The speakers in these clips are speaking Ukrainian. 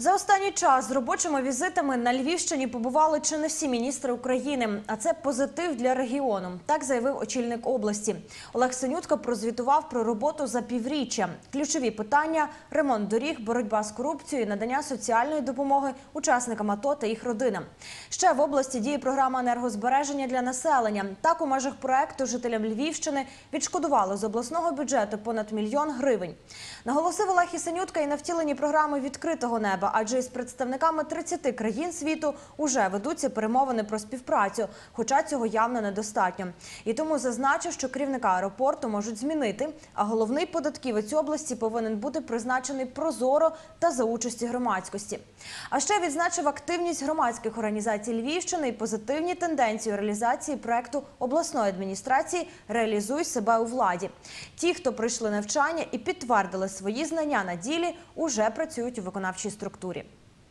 За останній час з робочими візитами на Львівщині побували чи не всі міністри України. А це позитив для регіону. Так заявив очільник області. Олег Синютка прозвітував про роботу за півріччя. Ключові питання – ремонт доріг, боротьба з корупцією, надання соціальної допомоги учасникам АТО та їх родинам. Ще в області діє програма енергозбереження для населення. Так, у межах проекту жителям Львівщини відшкодували з обласного бюджету понад 1 мільйон гривень. Наголосив Олег Синютка і на втіленні програми «Відкритого неба», адже із представниками 30 країн світу уже ведуться перемовини про співпрацю, хоча цього явно недостатньо. І тому зазначив, що керівника аеропорту можуть змінити, а головний податківець області повинен бути призначений прозоро та за участі громадськості. А ще відзначив активність громадських організацій Львівщини і позитивні тенденції у реалізації проекту обласної адміністрації «Реалізуй себе у владі». Ті, хто пройшли навчання і підтвердили свої знання на ділі, уже працюють у виконавчій структурі.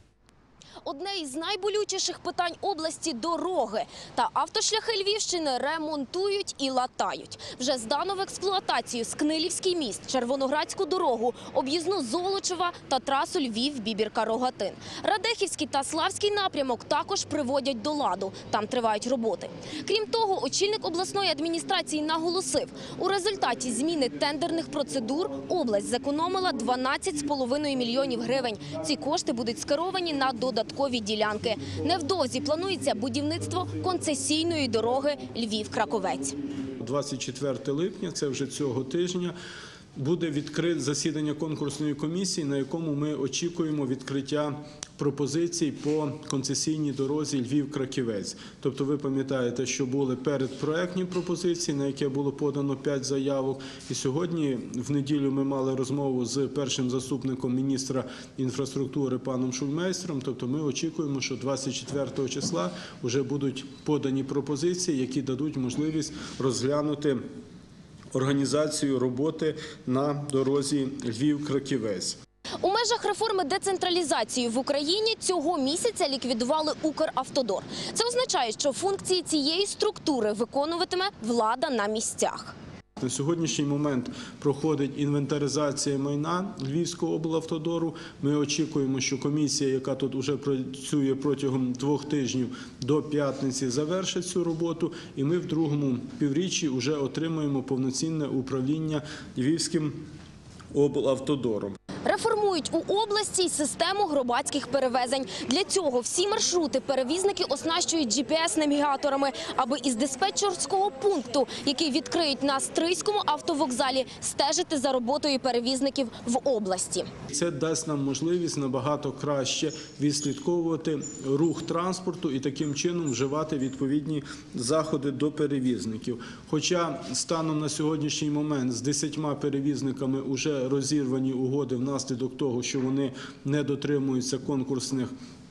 Одне із найболючіших питань області – дороги. Та автошляхи Львівщини ремонтують і латають. Вже здано в експлуатацію Скнилівський міст, Червоноградську дорогу, об'їзну Золочева та трасу Львів-Бібірка-Рогатин. Радехівський та Славський напрямок також приводять до ладу. Там тривають роботи. Крім того, очільник обласної адміністрації наголосив, у результаті зміни тендерних процедур область зекономила 12,5 мільйонів гривень. Ці кошти будуть скеровані на додаткові ділянки. Невдовзі планується будівництво концесійної дороги Львів-Краковець. 24 липня, це вже цього тижня, буде відкрите засідання конкурсної комісії, на якому ми очікуємо відкриття пропозицій по концесійній дорозі Львів-Краківець. Тобто ви пам'ятаєте, що були передпроектні пропозиції, на які було подано 5 заявок. І сьогодні, в неділю, ми мали розмову з першим заступником міністра інфраструктури паном Шульмейстером. Тобто ми очікуємо, що 24 числа вже будуть подані пропозиції, які дадуть можливість розглянути організацію роботи на дорозі Львів-Краківець. У межах реформи децентралізації в Україні цього місяця ліквідували Укравтодор. Це означає, що функції цієї структури виконуватиме влада на місцях. На сьогоднішній момент проходить інвентаризація майна Львівського облавтодору. Ми очікуємо, що комісія, яка тут вже працює протягом 2 тижнів до п'ятниці, завершить цю роботу. І ми в другому півріччі вже отримаємо повноцінне управління Львівським облавтодором. Реформують у області й систему громадських перевезень. Для цього всі маршрути перевізники оснащують GPS-навігаторами, аби із диспетчерського пункту, який відкриють на Стрийському автовокзалі, стежити за роботою перевізників в області. Це дасть нам можливість набагато краще відслідковувати рух транспорту і таким чином вживати відповідні заходи до перевізників. Хоча станом на сьогоднішній момент з 10 перевізниками вже розірвані угоди внаслідок того, що вони не дотримуються конкурсних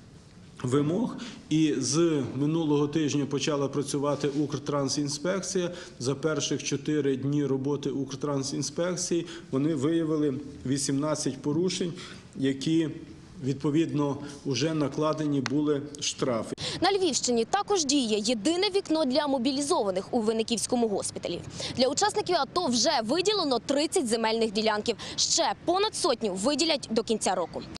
вимог. І з минулого тижня почала працювати Укртрансінспекція. За перших 4 дні роботи Укртрансінспекції вони виявили 18 порушень, які відповідно вже накладені були штрафи. На Львівщині також діє єдине вікно для мобілізованих у Винниківському госпіталі. Для учасників АТО вже виділено 30 земельних ділянків. Ще понад 100 виділять до кінця року.